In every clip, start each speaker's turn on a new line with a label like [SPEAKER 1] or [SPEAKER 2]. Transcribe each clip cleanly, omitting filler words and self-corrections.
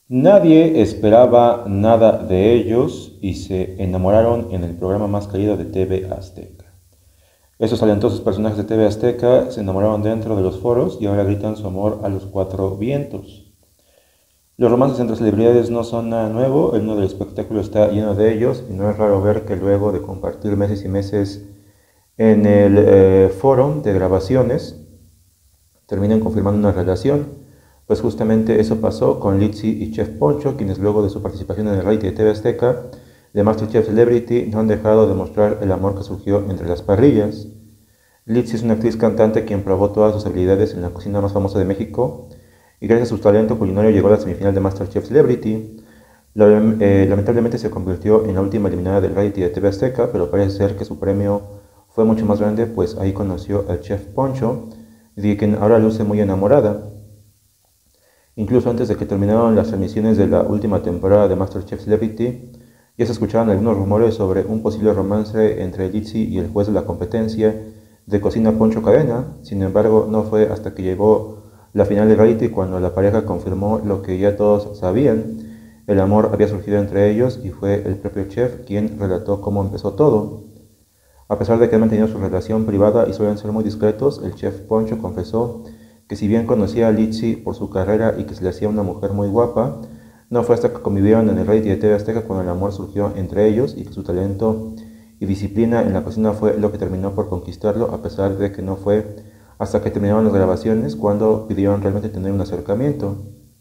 [SPEAKER 1] Nadie esperaba nada de ellos y se enamoraron en el programa más querido de TV Azteca. Esos talentosos personajes de TV Azteca se enamoraron dentro de los foros y ahora gritan su amor a los cuatro vientos. Los romances entre celebridades no son nada nuevo, el mundo del espectáculo está lleno de ellos y no es raro ver que luego de compartir meses y meses en el foro de grabaciones terminen confirmando una relación. Pues justamente eso pasó con Litzy y Chef Poncho, quienes luego de su participación en el reality de TV Azteca de MasterChef Celebrity no han dejado de mostrar el amor que surgió entre las parrillas. Litzy es una actriz cantante quien probó todas sus habilidades en la cocina más famosa de México y gracias a su talento culinario llegó a la semifinal de MasterChef Celebrity. Lamentablemente se convirtió en la última eliminada del reality de TV Azteca, pero parece ser que su premio fue mucho más grande, pues ahí conoció al Chef Poncho, de quien ahora luce muy enamorada. Incluso antes de que terminaran las transmisiones de la última temporada de MasterChef Celebrity, ya se escuchaban algunos rumores sobre un posible romance entre Litzy y el juez de la competencia de cocina Poncho Cadena. Sin embargo, no fue hasta que llegó la final de reality cuando la pareja confirmó lo que ya todos sabían. El amor había surgido entre ellos y fue el propio chef quien relató cómo empezó todo. A pesar de que han mantenido su relación privada y suelen ser muy discretos, el chef Poncho confesó que si bien conocía a Litzy por su carrera y que se le hacía una mujer muy guapa, no fue hasta que convivieron en el reality de TV Azteca cuando el amor surgió entre ellos y que su talento y disciplina en la cocina fue lo que terminó por conquistarlo, a pesar de que no fue hasta que terminaron las grabaciones cuando pidieron realmente tener un acercamiento.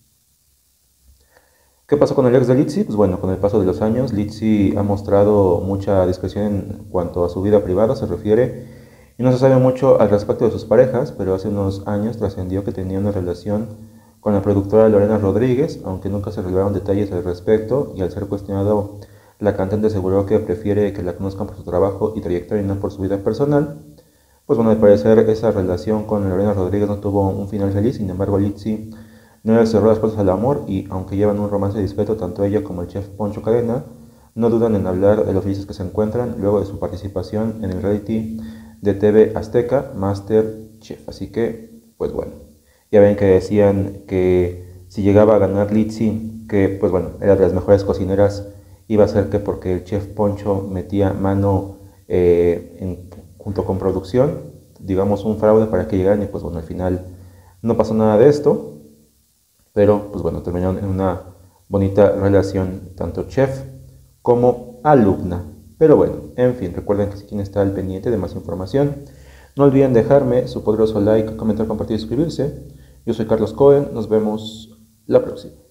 [SPEAKER 1] ¿Qué pasó con el ex de Litzy? Pues bueno, con el paso de los años, Litzy ha mostrado mucha discreción en cuanto a su vida privada se refiere y no se sabe mucho al respecto de sus parejas, pero hace unos años trascendió que tenía una relación con la productora Lorena Rodríguez, aunque nunca se revelaron detalles al respecto y al ser cuestionado, la cantante aseguró que prefiere que la conozcan por su trabajo y trayectoria y no por su vida personal. Pues bueno, al parecer esa relación con Lorena Rodríguez no tuvo un final feliz, sin embargo Litzy no le cerró las puertas al amor y aunque llevan un romance discreto, tanto ella como el chef Poncho Cadena no dudan en hablar de los felices que se encuentran luego de su participación en el reality de TV Azteca MasterChef. Así que, pues bueno, ya ven que decían que si llegaba a ganar Litzy, que pues bueno, era de las mejores cocineras, iba a ser que porque el chef Poncho metía mano junto con producción, digamos un fraude para que llegaran y pues bueno, al final no pasó nada de esto. Pero, pues bueno, terminaron en una bonita relación, tanto chef como alumna. Pero bueno, en fin, recuerden que si quieren estar al pendiente de más información, no olviden dejarme su poderoso like, comentar, compartir y suscribirse. Yo soy Carlos Cohen, nos vemos la próxima.